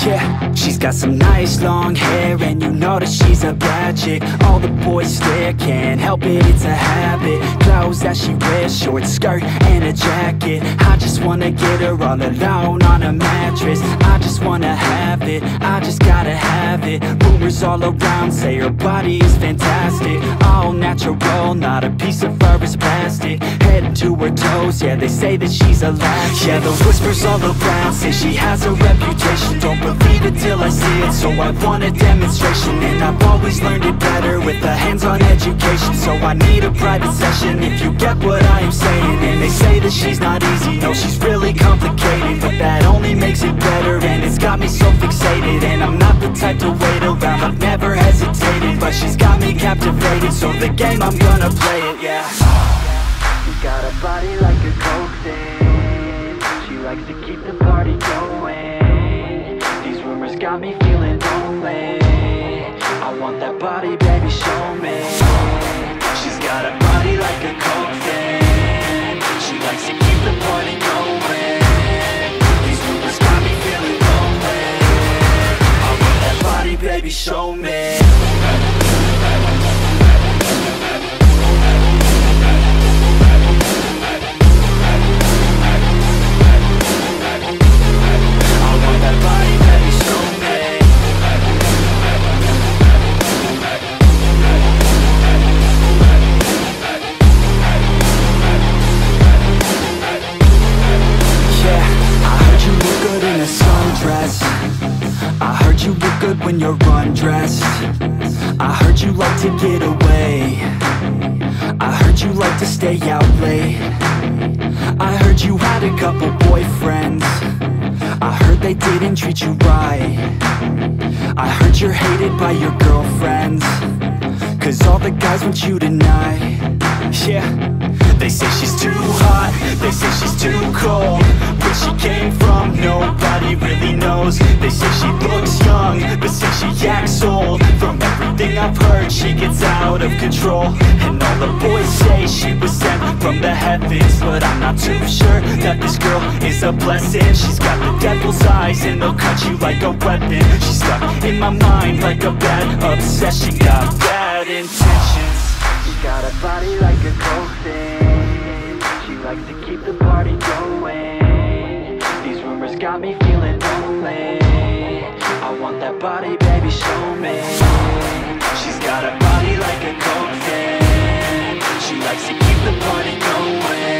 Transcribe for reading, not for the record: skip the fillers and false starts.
Yeah, she's got some nice long hair, and you know that she's a bad chick. All the boys stare, can't help it, it's a habit. Clothes that she wears, short skirt and a jacket. I just wanna get her all alone on a mattress. I just wanna have it, I just gotta have it. Rumors all around say her body is fantastic. All natural, not a piece of fur is plastic. Head to her toes, yeah, they say that she's a latch. Yeah, the whispers all around say she has a reputation. Don't believe it till I see it, so I want a demonstration. And I've always learned it better with a hands-on education. So I need a private session if you get what I am saying. And they say that she's not easy, no, she's really complicated. But that only makes it better, and it's got me so fixated. And I'm not the type to wait around, I've never hesitated. But she's got me captivated, so the game, I'm gonna play it, yeah. She's got a body like a coke thing. She likes to keep the party going. These rumors got me feeling lonely. I want that body, baby, show me. She's got a body like a coke thing. She likes to keep the party going. These rumors got me feeling lonely. I want that body, baby, show me. I heard you look good when you're undressed. I heard you like to get away. I heard you like to stay out late. I heard you had a couple boyfriends. I heard they didn't treat you right. I heard you're hated by your girlfriends, 'cause all the guys want you tonight. Yeah, they say she's too hot, they say she's too cold. Where she came from, nobody really knows. They say she looks young, but say she acts old. From everything I've heard, she gets out of control. And all the boys say she was sent from the heavens, but I'm not too sure that this girl is a blessing. She's got the devil's eyes, and they'll cut you like a weapon. She's stuck in my mind like a bad obsession. Got bad intentions. She's got a body like a coke thing. She likes to keep the party going. These rumors got me feeling lonely. I want that body, baby, show me. She's got a body like a coke thing. She likes to keep the party going.